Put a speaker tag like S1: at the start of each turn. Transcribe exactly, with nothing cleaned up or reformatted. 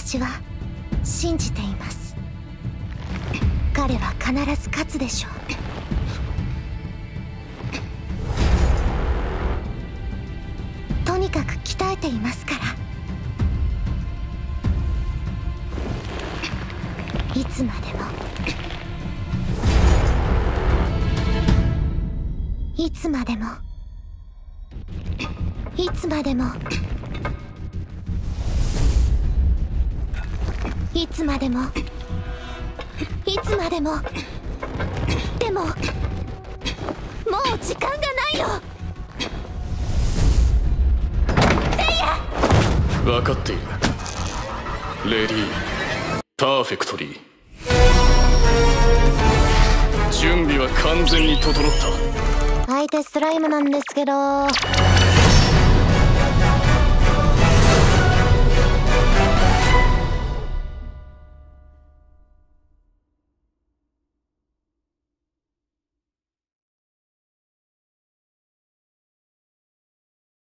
S1: 私は信じています。彼は必ず勝つでしょう。とにかく鍛えていますから。いつまでもいつまでもいつまでもいつまでもいつまでも。でももう時間がないの。せいや。
S2: 分かっているレディーパーフェクトリー。準備は完全に整った。
S1: 相手スライムなんですけど。